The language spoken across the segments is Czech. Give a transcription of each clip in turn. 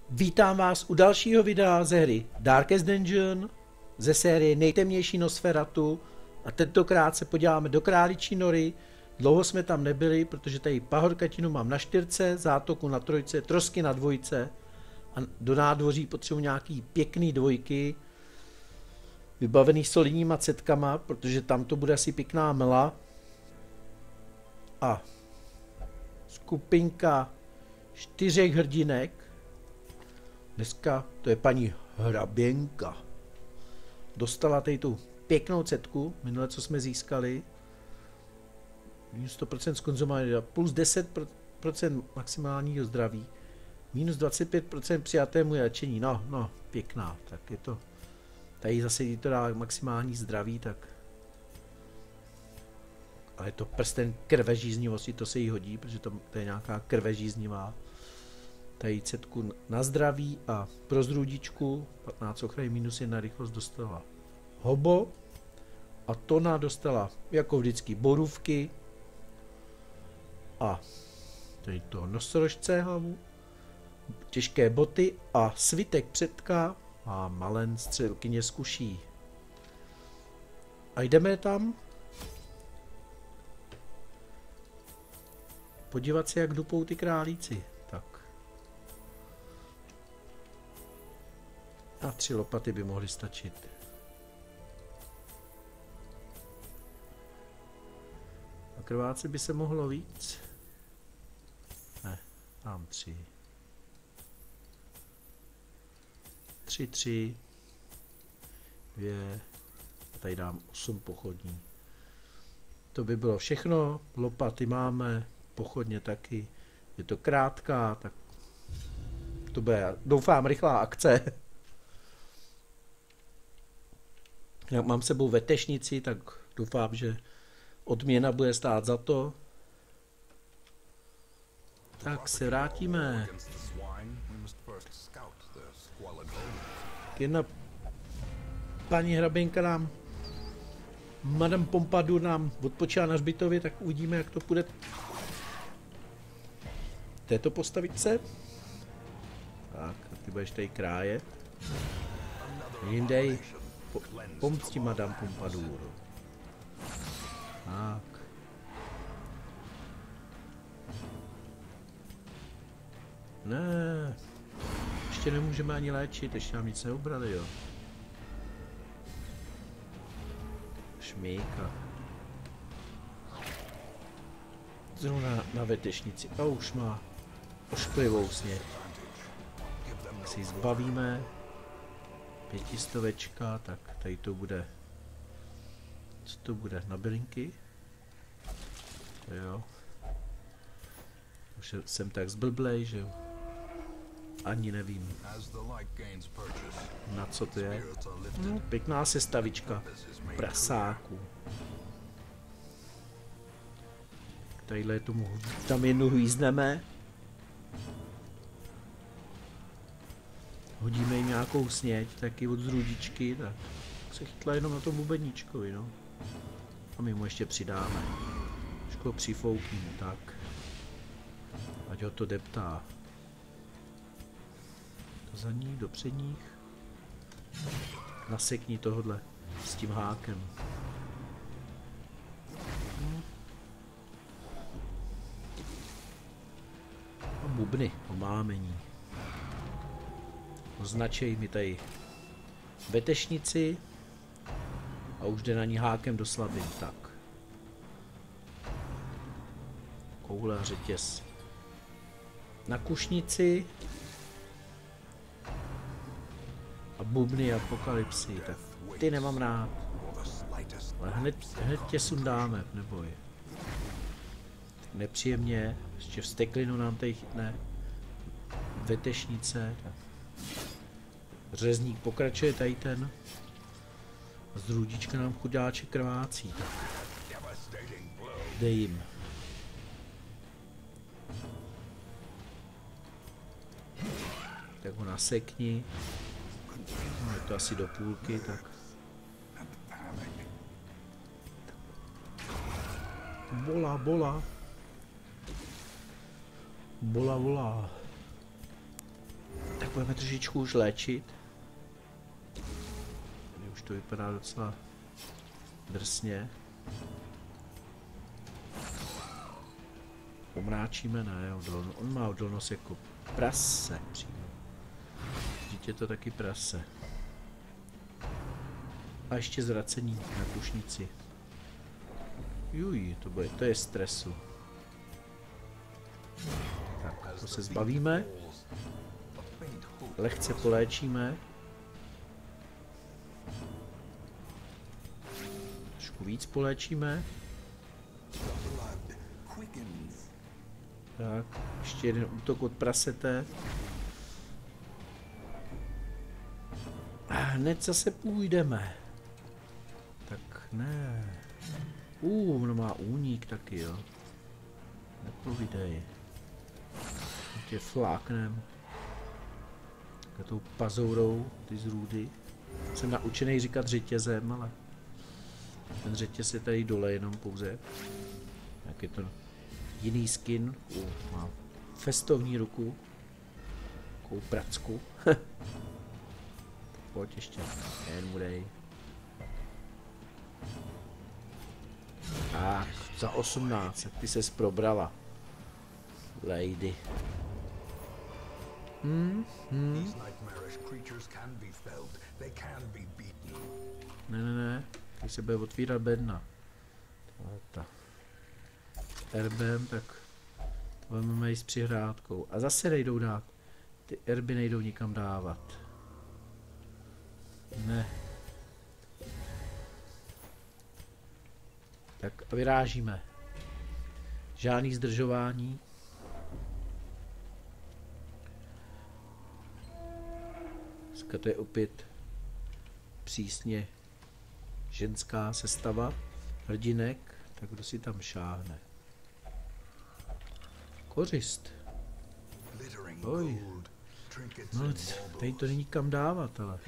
Vítám vás u dalšího videa ze hry Darkest Dungeon ze série Nejtemnější Nosferatu a tentokrát se podíváme do Králičí nory. Dlouho jsme tam nebyli, protože tady pahorkatinu mám na 4, zátoku na 3, trosky na 2 a do nádvoří potřebuji nějaký pěkný 2, vybavený solidníma cetkama, protože tam to bude asi pěkná mela. A skupinka 4 hrdinek. Dneska to je paní Hraběnka. Dostala tady tu pěknou cetku, minule co jsme získali. Minus 100% zkonzumovaný, plus 10% maximálního zdraví. Minus 25% přijatému léčení. No, pěkná. Tak je to. Tady zase, když to dá maximální zdraví, tak. Ale je to prsten krvežíznivosti, to se jí hodí, protože to je nějaká krvežíznivá. Tady cetku na zdraví a pro zrůdičku 15 ochrany minus 1 rychlost dostala Hobo a Tona dostala jako vždycky borůvky a tady to nosorožce hlavu, těžké boty a svitek předka a Malen střelkyně z kuší. A jdeme tam podívat se, jak dupou ty králíci. Tak. A 3 lopaty by mohly stačit. A krváci by se mohlo víc. Ne, mám 3. 3, 2. A tady dám 8 pochodní. To by bylo všechno. Lopaty máme, pochodně taky. Je to krátká, tak to bude, doufám, rychlá akce. Jak mám sebou vetešnici, tak doufám, že odměna bude stát za to. Tak se vrátíme. Jedna paní Hraběnka nám, Madame Pompadour nám odpočívá na hřbitově, tak uvidíme, jak to půjde. Této postavičce. Tak, ty budeš tady krájet. Jindej. Pomcti Madame Pompadour. Tak. Ne. Ještě nemůžeme ani léčit, ještě nám nic neubrali, jo. Šmíka. Zrovna na vetešnici. A už má ošklivou sněh. Tak si ji zbavíme. 500, tak tady to bude. Co to bude? Na bylinky? Jo. Už jsem tak zblblej, že jo. Ani nevím. Na co to je? No, pěkná sestavička prasáků. Tadyhle tomu tam jednu hvízneme. Hodíme jim nějakou sněď, taky od zrůdičky, tak se chytla jenom na tom bubeníčkovi, no. A my mu ještě přidáme. Trošku ho přifoukneme, tak. Ať ho to deptá. To za ní, do předních. Nasekni tohodle s tím hákem. A bubny, omámení. Označej mi tady vetešnici a už jde na ní hákem do slabin, tak. Koule a řetěz. Na kušnici a bubny apokalypsy, tak ty nemám rád. Ale hned tě sundáme, neboj. Nepříjemně, ještě vsteklinu nám tady chytne. Vetešnice, tak. Řezník pokračuje tady ten. A z růdička nám chudáče krvácí. Dej jim. Tak ho nasekni. No, je to asi do půlky, tak. Bola, bola. Bola, bola. Tak Budeme trošičku už léčit. Tady už to vypadá docela drsně. Omráčíme, ne, on má odolnost jako prase přímo. Dítě to taky prase. A ještě zvracení na kušnici. Juj, to je stresu. Tak, to se zbavíme. Lehce poléčíme. Trošku víc poléčíme. Tak, ještě jeden útok od prasete. A hned zase půjdeme. Tak ne. Ono má únik taky, jo. Nepovídej. Tě fláknem. Tou pazourou, ty zrůdy. Jsem naučený říkat řetězem, ale ten řetěz je tady dole jenom pouze. Jak je to jiný skin. Má festovní ruku. Takovou pracku. Pojď ještě. Jen mu dej. A za 18, ty ses probrala. Lady. Ne, když se bude otvírat bedna. Ta erbem, tak to máme i s přihrádkou. A zase nejdou dát. Ty erby nejdou nikam dávat. Ne. Tak a vyrážíme. Žádný zdržování. Dneska to je opět přísně ženská sestava hrdinek, tak kdo si tam šáhne. Kořist. Oj. No, tady to není kam dávat, ale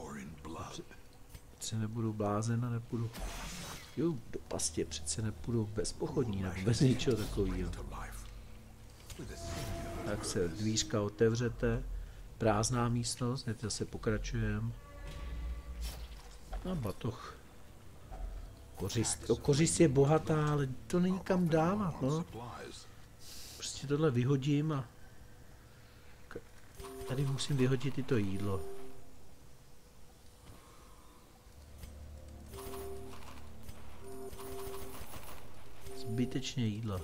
se nebudu blázen a nepůjdu. Jo, do pastě přece nepůjdu bez pochodní nebo bez ničeho takového. Tak se dvířka otevřete. Prázdná místnost, hned zase pokračujeme. A batoh. Kořist je bohatá, ale to není kam dávat, no. Prostě tohle vyhodím a tady musím vyhodit i to jídlo. Zbytečně jídlo.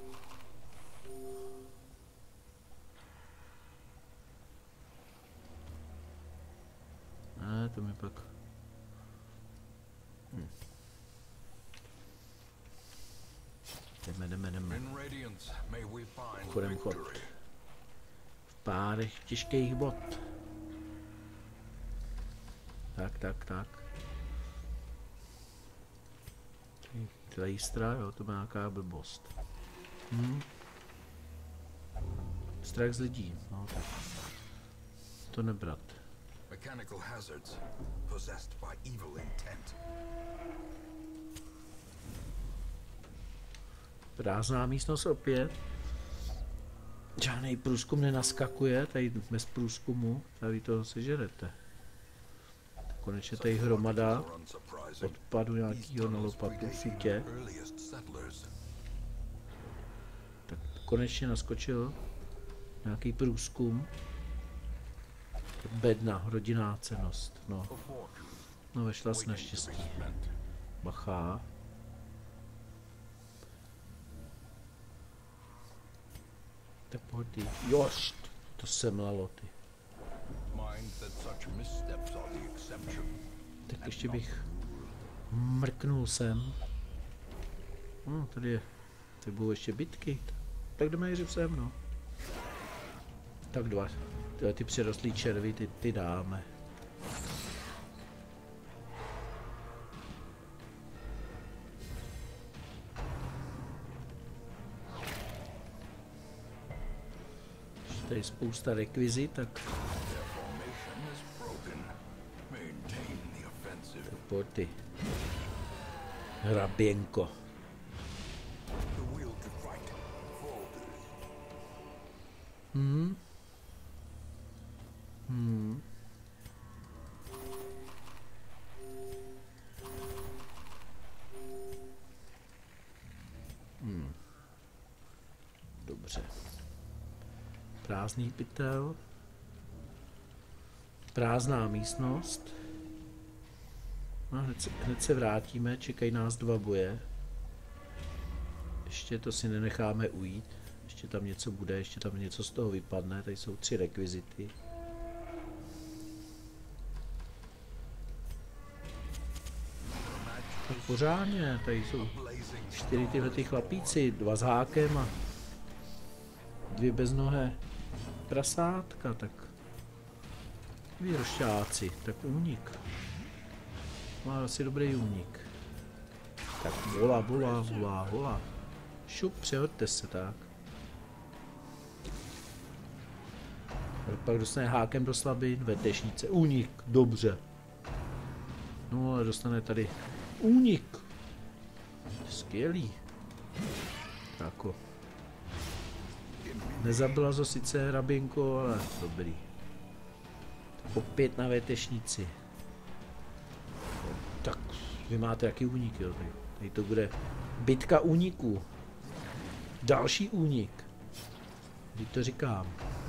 Ne, to mi pak... Jdeme. Chodem chod. V párech těžkých bod. Tak. Klejstra, jo, to má nějaká blbost. Strach z lidí, no tak. To nebrat. Mechanical hazards possessed by evil intent. Prázdná místnost opět. Žádný průzkum nenaskakuje, tady bez průzkumu, tady to sežerete. Konečně tady hromada odpadu nějakýho na lopatu v sítě. Tak konečně naskočil nějaký průzkum. Bedna, rodinná cennost, no. No, vešla s neštěstí. Bacha. Tak pojď ty. Jošt, to semlalo ty. Tak ještě bych mrknul sem. No, tady je. Tady budou ještě bitky. Tak jdeme jeřit sem, no. Tak dva. Ty přirostlý červy, ty dáme. Tady je spousta rekvizit, tak pojď ty. Hraběnko. Prázdný pytel. Prázdná místnost. No, hned se vrátíme, čekají nás 2 boje. Ještě to si nenecháme ujít. Ještě tam něco bude, ještě tam něco z toho vypadne. Tady jsou 3 rekvizity. Tak pořádně, tady jsou 4 tyhle ty chlapíci, 2 s hákem a 2 beznohé prasátka, tak výrošťáci, tak únik. Má asi dobrý únik. Tak volá. Šup, přehoďte se, tak. A pak dostane hákem do slabin, ve dešnice. Únik, dobře. No ale dostane tady únik. Skvělý. Tako. Nezabila to sice hraběnko, ale dobrý. Opět na vétešnici. Tak, vy máte jaký únik, jo? Tady to bude bitka úniků. Další únik. Když to říkám.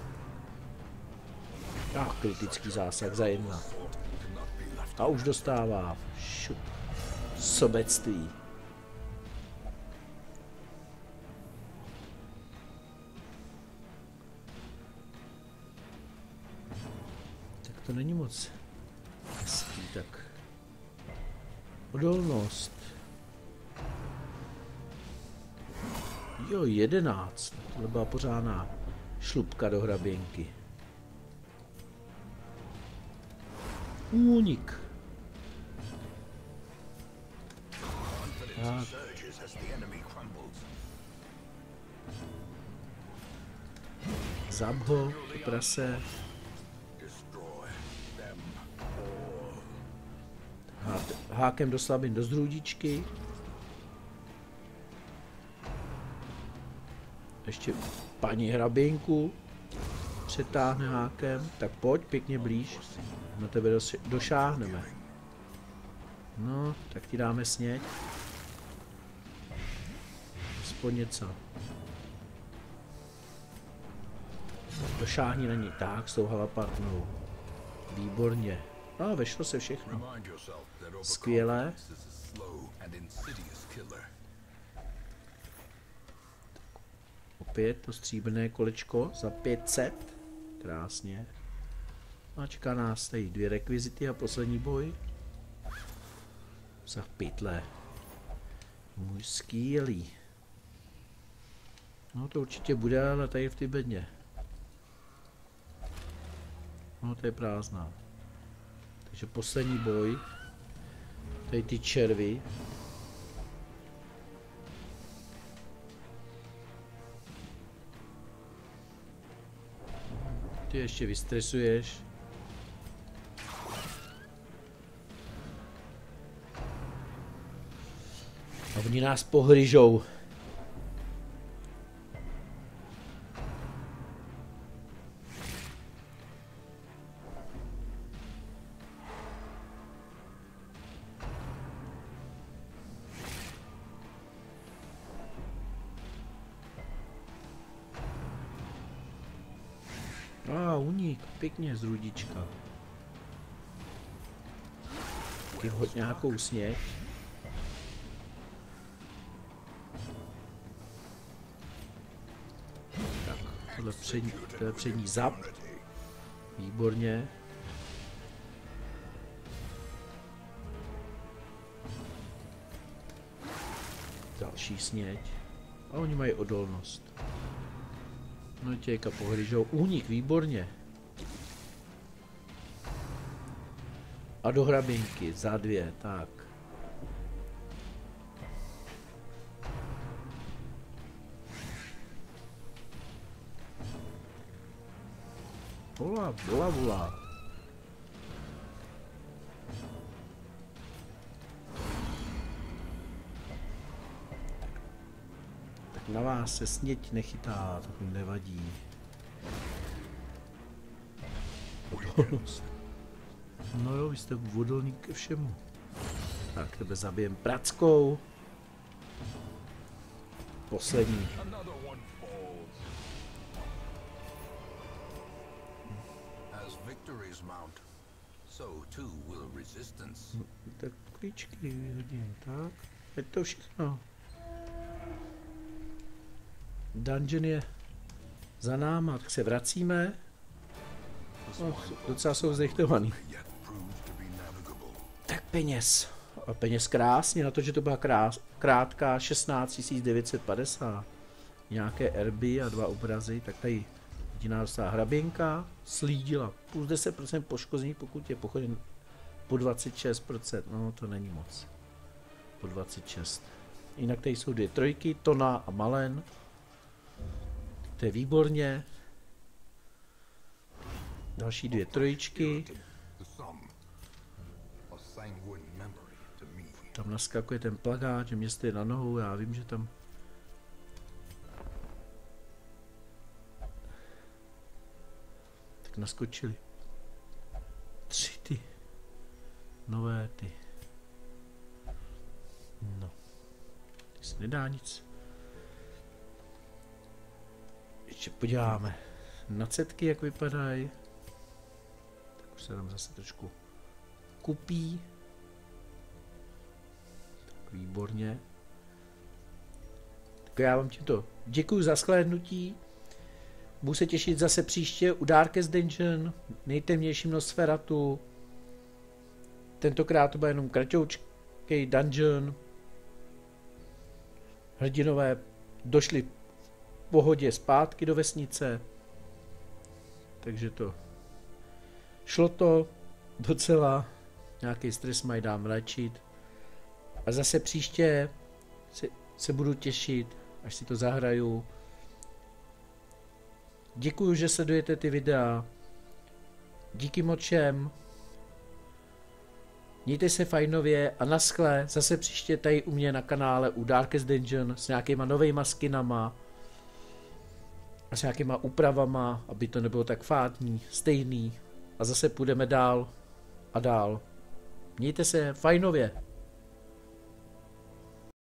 Kritický zásah za 1. A už dostává. Šup. Sobectví. Tak to není moc hezký, tak. Odolnost. Jo, 11. To byla pořádná šlupka do hraběnky. Únik. Tak. Zab ho, to prase. Hákem do slabin do zdrůdičky. Ještě paní hraběnku přetáhne hákem. Tak pojď pěkně blíž. Na tebe došáhneme. No, tak ti dáme sněď. Aspoň něco. Došáhni na ní. Tak, s tou halapartnou. Výborně. A vešlo se všechno. Skvělé. Opět to stříbrné kolečko za 500. Krásně. A čeká nás tady 2 rekvizity a poslední boj. Za pytle. Můj skvělý. No to určitě bude, ale tady v té bedně. No to je prázdná. Takže poslední boj. Tady ty červy. Ty ještě vystresuješ. A oni nás pohryžou. Unik, pěkně z rudička. Taky hoď nějakou sněh. Tak, tohle přední zap. Výborně. Další sněď. A oni mají odolnost. No tějka pohryžou. Únik, výborně. A do hrabinky, za 2, tak. Volá. Tak na vás se sněď nechytá, tak mi nevadí. Odolnost. No jo, vy jste vodolník ke všemu. Tak, tebe zabijem prackou. Poslední. as victories mount, so too will resistance. Tak klíčky hodně, tak. Je to všechno. Dungeon je za náma, tak se vracíme. Docela jsou zdechtovaný. Tak peněz. A peněz krásně, na to, že to byla krátká 16 950. Nějaké erby a 2 obrazy, tak tady jediná dostala hraběnka, slídila plus 10% poškození, pokud je pochoden po 26%, no to není moc. Po 26. Jinak tady jsou 2 trojky, Tona a Malen. To je výborně. Další 2 trojičky. Tam naskakuje ten plagát, že mě stojí na nohu, já vím, že tam... Tak naskočili. 3 ty. Nové ty. No. Ty se nedá nic. Ještě podíváme na cetky, jak vypadají. Tak už se tam zase trošku kupí. Tak výborně. Tak já vám tímto děkuji za shlédnutí. Budu se těšit zase příště u Darkest Dungeon, nejtemnějším Nosferatu. Tentokrát to bude jenom kratoučkej dungeon. Hrdinové došli v pohodě zpátky do vesnice. Takže to šlo to docela. Nějaký stres mají dám léčit. A zase příště se budu těšit, až si to zahraju. Děkuju, že sledujete ty videa. Díky moc všem. Mějte se fajnově a naschle zase příště tady u mě na kanále u Darkest Dungeon s nějakýma novejma skinama a s nějakýma úpravama, aby to nebylo tak fádní, stejný. A zase půjdeme dál a dál. Mějte se fajnově.